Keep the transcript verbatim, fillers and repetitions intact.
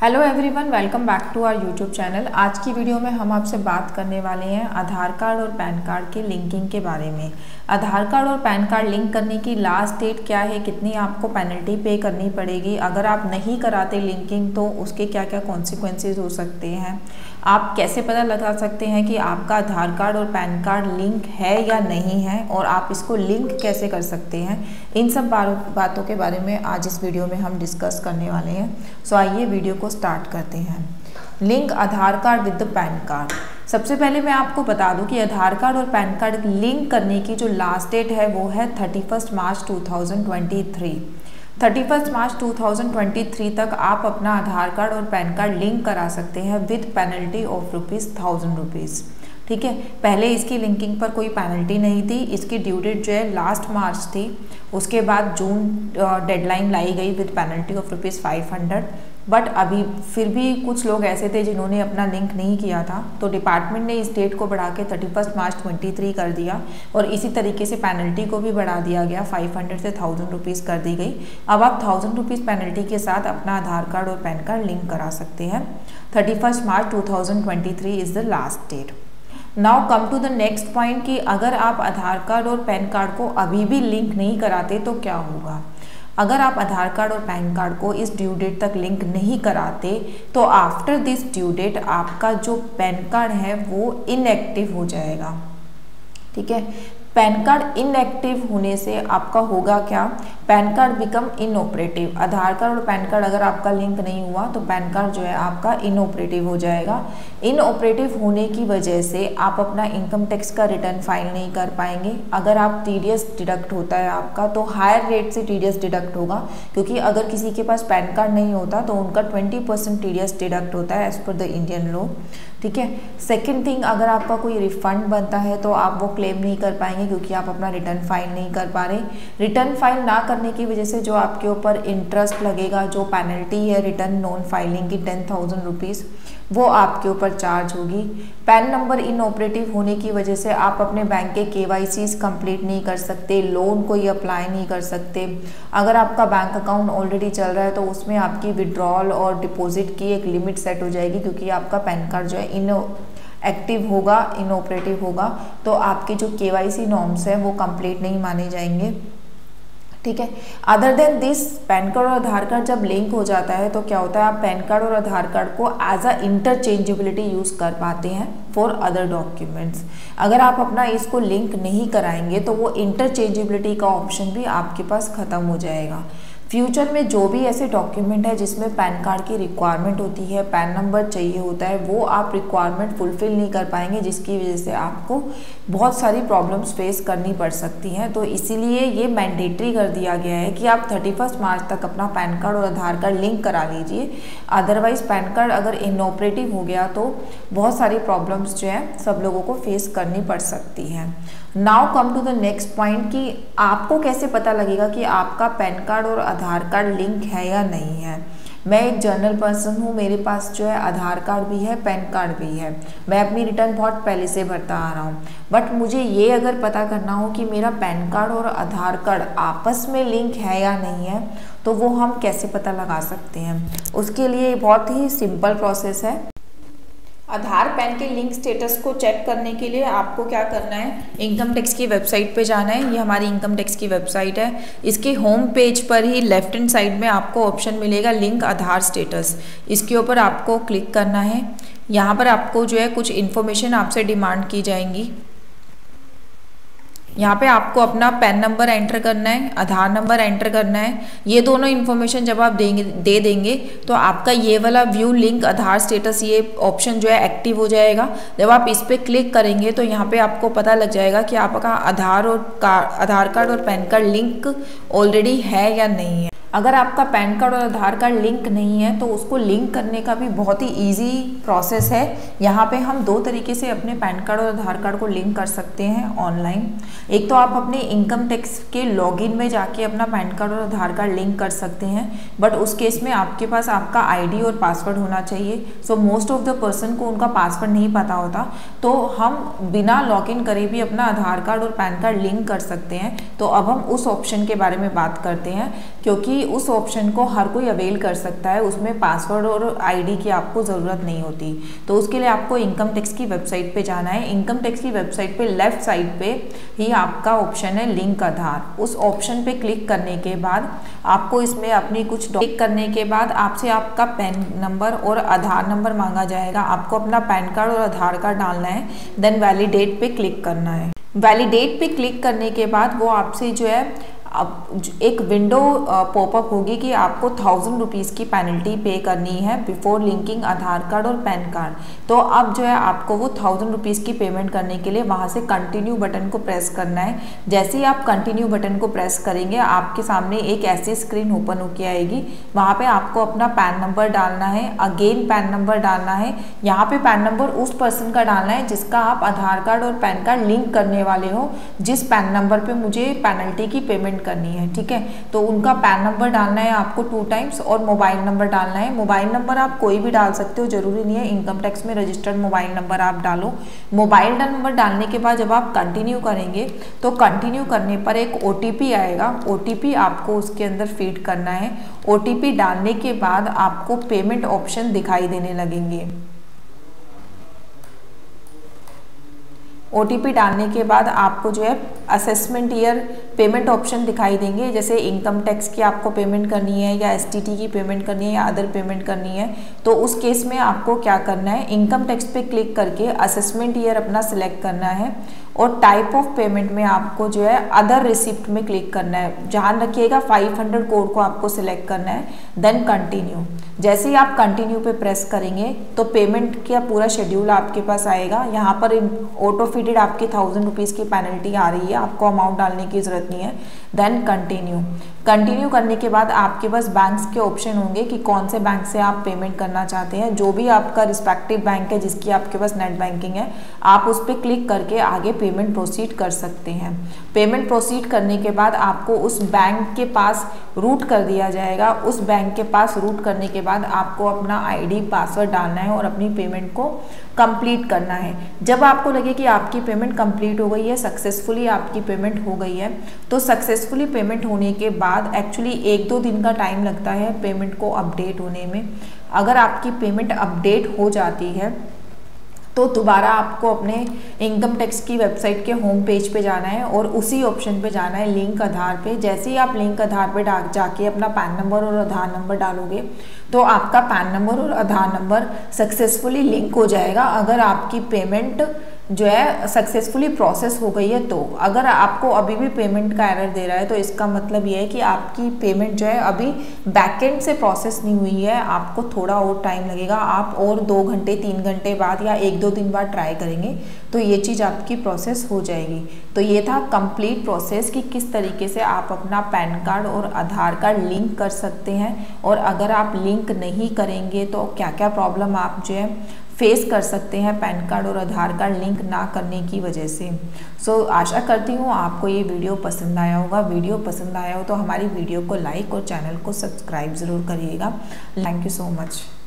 Hello everyone, welcome back to our YouTube channel. आज की video में हम आपसे बात करने वाले हैं आधार कार्ड और पैन कार्ड के लिंकिंग के बारे में। आधार कार्ड और पैन कार्ड लिंक करने की लास्ट डेट क्या है, कितनी आपको पेनल्टी पे करनी पड़ेगी, अगर आप नहीं कराते लिंकिंग तो उसके क्या क्या कॉन्सिक्वेंसेज हो सकते हैं, आप कैसे पता लगा सकते हैं कि आपका आधार कार्ड और पैन कार्ड लिंक है या नहीं है, और आप इसको लिंक कैसे कर सकते हैं, इन सब बातों के बारे में आज इस वीडियो में हम डिस्कस करने वाले हैं। सो आइए वीडियो को स्टार्ट करते हैं। Link Aadhaar card with the PAN card. सबसे पहले मैं आपको बता दूं कि आधार कार्ड और पैन कार्ड लिंक करने की जो लास्ट डेट है वो है thirty first March two thousand twenty three. Thirty first March two thousand twenty three तक आप अपना आधार कार्ड और पैन कार्ड लिंक करा सकते हैं with penalty of rupees thousand rupees. ठीक है, पहले इसकी लिंकिंग पर कोई पेनल्टी नहीं थी। इसकी ड्यू डेट जो है लास्ट मार्च थी, उसके बाद जून डेडलाइन लाई गई with penalty of rupees five hundred. But अभी फिर भी कुछ लोग ऐसे थे जिन्होंने अपना लिंक नहीं किया था, तो डिपार्टमेंट ने इस डेट को बढ़ा के thirty first March twenty three कर दिया, और इसी तरीके से पेनल्टी को भी बढ़ा दिया गया, फाइव हंड्रेड से थाउजेंड रुपीज़ कर दी गई। अब आप थाउजेंड रुपीज़ पेनल्टी के साथ अपना आधार कार्ड और पैन कार्ड लिंक करा सकते हैं। Thirty first March two thousand twenty three is the last date. Now come to the next point कि अगर आप आधार कार्ड और पैन कार्ड को अभी भी लिंक नहीं कराते तो क्या होगा। अगर आप आधार कार्ड और पैन कार्ड को इस ड्यू डेट तक लिंक नहीं कराते तो आफ्टर दिस ड्यू डेट आपका जो पैन कार्ड है वो इनएक्टिव हो जाएगा। ठीक है, पैन कार्ड इनएक्टिव होने से आपका होगा क्या, PAN card become inoperative. Aadhaar card और पैन कार्ड अगर आपका लिंक नहीं हुआ तो पैन कार्ड जो है आपका इनऑपरेटिव हो जाएगा। इनऑपरेटिव होने की वजह से आप अपना इनकम टैक्स का रिटर्न फाइल नहीं कर पाएंगे। अगर आप टीडीएस डिडक्ट होता है आपका तो हायर रेट से टीडीएस डिडक्ट होगा, क्योंकि अगर किसी के पास पैन कार्ड नहीं होता तो उनका ट्वेंटी परसेंट टीडीएस डिडक्ट होता है as per the Indian law. ठीक है, सेकेंड थिंग, अगर आपका कोई रिफंड बनता है तो आप वो क्लेम नहीं कर पाएंगे, क्योंकि आप अपना रिटर्न फाइल नहीं कर पा रहे। रिटर्न फाइल ना करने की वजह से जो आपके ऊपर इंटरेस्ट लगेगा, जो पेनल्टी है रिटर्न नॉन फाइलिंग की टेन थाउजेंड रुपीज़, वो आपके ऊपर चार्ज होगी। पैन नंबर इनऑपरेटिव होने की वजह से आप अपने बैंक के केवाईसीज कंप्लीट नहीं कर सकते, लोन कोई अप्लाई नहीं कर सकते। अगर आपका बैंक अकाउंट ऑलरेडी चल रहा है तो उसमें आपकी विड्रॉल और डिपॉजिट की एक लिमिट सेट हो जाएगी, क्योंकि आपका पैन कार्ड जो है इन एक्टिव होगा, इनऑपरेटिव होगा, तो आपके जो केवाईसी नॉर्म्स हैं वो कंप्लीट नहीं माने जाएंगे। ठीक है, other than this PAN card और आधार कार्ड जब लिंक हो जाता है तो क्या होता है, आप पैन कार्ड और आधार कार्ड को एज अ इंटरचेंजेबिलिटी यूज़ कर पाते हैं फॉर अदर डॉक्यूमेंट्स। अगर आप अपना इसको लिंक नहीं कराएंगे तो वो इंटरचेंजेबिलिटी का ऑप्शन भी आपके पास ख़त्म हो जाएगा। फ्यूचर में जो भी ऐसे डॉक्यूमेंट है जिसमें पैन कार्ड की रिक्वायरमेंट होती है, पैन नंबर चाहिए होता है, वो आप रिक्वायरमेंट फुलफिल नहीं कर पाएंगे, जिसकी वजह से आपको बहुत सारी प्रॉब्लम्स फेस करनी पड़ सकती हैं। तो इसीलिए ये मैंडेटरी कर दिया गया है कि आप थर्टी फर्स्ट मार्च तक अपना पैन कार्ड और आधार कार्ड लिंक करा लीजिए। अदरवाइज पैन कार्ड अगर इनऑपरेटिव हो गया तो बहुत सारी प्रॉब्लम्स जो है सब लोगों को फेस करनी पड़ सकती हैं। Now come to the next point कि आपको कैसे पता लगेगा कि आपका पैन कार्ड और आधार कार्ड लिंक है या नहीं है। मैं एक जर्नल पर्सन हूँ, मेरे पास जो है आधार कार्ड भी है, पैन कार्ड भी है, मैं अपनी रिटर्न बहुत पहले से भरता आ रहा हूँ। बट मुझे ये अगर पता करना हो कि मेरा पैन कार्ड और आधार कार्ड आपस में लिंक है या नहीं है, तो वो हम कैसे पता लगा सकते हैं। उसके लिए बहुत ही सिंपल प्रोसेस है। आधार पैन के लिंक स्टेटस को चेक करने के लिए आपको क्या करना है, इनकम टैक्स की वेबसाइट पे जाना है। ये हमारी इनकम टैक्स की वेबसाइट है। इसके होम पेज पर ही लेफ्ट हैंड साइड में आपको ऑप्शन मिलेगा लिंक आधार स्टेटस। इसके ऊपर आपको क्लिक करना है। यहाँ पर आपको जो है कुछ इन्फॉर्मेशन आपसे डिमांड की जाएंगी। यहाँ पे आपको अपना पैन नंबर एंटर करना है, आधार नंबर एंटर करना है। ये दोनों इन्फॉर्मेशन जब आप देंगे दे देंगे तो आपका ये वाला व्यू लिंक आधार स्टेटस ये ऑप्शन जो है एक्टिव हो जाएगा। जब आप इस पर क्लिक करेंगे तो यहाँ पे आपको पता लग जाएगा कि आपका आधार और आधार कार्ड और पैन कार्ड लिंक ऑलरेडी है या नहीं है। अगर आपका पैन कार्ड और आधार कार्ड लिंक नहीं है तो उसको लिंक करने का भी बहुत ही इजी प्रोसेस है। यहाँ पे हम दो तरीके से अपने पैन कार्ड और आधार कार्ड को लिंक कर सकते हैं ऑनलाइन। एक तो आप अपने इनकम टैक्स के लॉगिन में जाके अपना पैन कार्ड और आधार कार्ड लिंक कर सकते हैं, बट उस केस में आपके पास आपका आईडी और पासवर्ड होना चाहिए। So most of the person को उनका पासवर्ड नहीं पता होता, तो हम बिना लॉगिन करे भी अपना आधार कार्ड और पैन कार्ड लिंक कर सकते हैं। तो अब हम उस ऑप्शन के बारे में बात करते हैं, क्योंकि क्योंकि उस ऑप्शन को हर कोई अवेल कर सकता है, उसमें पासवर्ड और आईडी की आपको ज़रूरत नहीं होती। तो उसके लिए आपको इनकम टैक्स की वेबसाइट पे जाना है। इनकम टैक्स की वेबसाइट पे लेफ्ट साइड पे ही आपका ऑप्शन है लिंक आधार। उस ऑप्शन पे क्लिक करने के बाद आपको इसमें अपनी कुछ क्लिक करने के बाद आपसे आपका पैन नंबर और आधार नंबर मांगा जाएगा। आपको अपना पैन कार्ड और आधार कार्ड डालना है, देन वैलिडेट पे क्लिक करना है। वैलिडेट पे क्लिक करने के बाद वो आपसे जो है अब एक विंडो पॉपअप होगी कि आपको थाउजेंड रुपीज़ की पेनल्टी पे करनी है बिफोर लिंकिंग आधार कार्ड और पैन कार्ड। तो अब जो है आपको वो थाउजेंड रुपीज़ की पेमेंट करने के लिए वहाँ से कंटिन्यू बटन को प्रेस करना है। जैसे ही आप कंटिन्यू बटन को प्रेस करेंगे आपके सामने एक ऐसी स्क्रीन ओपन होकर आएगी। वहाँ पे आपको अपना पैन नंबर डालना है, अगेन पैन नंबर डालना है। यहाँ पे पैन नंबर उस पर्सन का डालना है जिसका आप आधार कार्ड और पैन कार्ड लिंक करने वाले हो, जिस पैन नंबर पे मुझे पेनल्टी की पेमेंट करनी है, ठीक है। तो उनका पैन नंबर डालना है आपको टू टाइम्स और मोबाइल नंबर डालना है। मोबाइल नंबर आप कोई भी डाल सकते हो, जरूरी नहीं है इनकम टैक्स में रजिस्टर्ड मोबाइल नंबर आप डालो। मोबाइल नंबर डालने के बाद जब आप कंटिन्यू करेंगे तो कंटिन्यू करने पर एक ओटीपी आएगा। ओटीपी आपको उसके अंदर फीड करना है। ओटीपी डालने के बाद आपको पेमेंट ऑप्शन दिखाई देने लगेंगे। ओटीपी डालने के बाद आपको जो है असेसमेंट ईयर पेमेंट ऑप्शन दिखाई देंगे। जैसे इनकम टैक्स की आपको पेमेंट करनी है या एसटीटी की पेमेंट करनी है या अदर पेमेंट करनी है, तो उस केस में आपको क्या करना है, इनकम टैक्स पे क्लिक करके असेसमेंट ईयर अपना सिलेक्ट करना है और टाइप ऑफ पेमेंट में आपको जो है अदर रिसिप्ट में क्लिक करना है। ध्यान रखिएगा फाइव हंड्रेड कोड को आपको सिलेक्ट करना है, देन कंटिन्यू। जैसे ही आप कंटिन्यू पे प्रेस करेंगे तो पेमेंट का पूरा शेड्यूल आपके पास आएगा। यहाँ पर ऑटो फिटेड आपकी थाउजेंड रुपीज़ की पेनल्टी आ रही है, आपको अमाउंट डालने की ज़रूरत नहीं है। Then continue. कंटिन्यू करने के बाद आपके पास बैंक्स के ऑप्शन होंगे कि कौन से बैंक से आप पेमेंट करना चाहते हैं। जो भी आपका रिस्पेक्टिव बैंक है जिसकी आपके पास नेट बैंकिंग है, आप उस पर क्लिक करके आगे पेमेंट प्रोसीड कर सकते हैं। पेमेंट प्रोसीड करने के बाद आपको उस बैंक के पास रूट कर दिया जाएगा। उस बैंक के पास रूट करने के बाद आपको अपना आईडी पासवर्ड डालना है और अपनी पेमेंट को कंप्लीट करना है। जब आपको लगे कि आपकी पेमेंट कंप्लीट हो गई है, सक्सेसफुली आपकी पेमेंट हो गई है, तो सक्सेसफुली पेमेंट होने के बाद एक्चुअली एक दो दिन का टाइम लगता है पेमेंट को अपडेट होने में। अगर आपकी पेमेंट अपडेट हो जाती है तो दोबारा आपको अपने इनकम टैक्स की वेबसाइट के होम पेज पे जाना है और उसी ऑप्शन पे जाना है लिंक आधार पे। जैसे ही आप लिंक आधार पे जाके अपना पैन नंबर और आधार नंबर डालोगे तो आपका पैन नंबर और आधार नंबर सक्सेसफुली लिंक हो जाएगा। अगर आपकी पेमेंट जो है सक्सेसफुली प्रोसेस हो गई है तो अगर आपको अभी भी पेमेंट का एरर दे रहा है तो इसका मतलब ये है कि आपकी पेमेंट जो है अभी बैकएंड से प्रोसेस नहीं हुई है, आपको थोड़ा और टाइम लगेगा। आप और दो घंटे तीन घंटे बाद या एक दो दिन बाद ट्राई करेंगे तो ये चीज़ आपकी प्रोसेस हो जाएगी। तो ये था कंप्लीट प्रोसेस कि किस तरीके से आप अपना पैन कार्ड और आधार कार्ड लिंक कर सकते हैं, और अगर आप लिंक नहीं करेंगे तो क्या क्या प्रॉब्लम आप जो है फेस कर सकते हैं पैन कार्ड और आधार कार्ड लिंक ना करने की वजह से। सो so, आशा करती हूँ आपको ये वीडियो पसंद आया होगा। वीडियो पसंद आया हो तो हमारी वीडियो को लाइक और चैनल को सब्सक्राइब ज़रूर करिएगा। Thank you so much.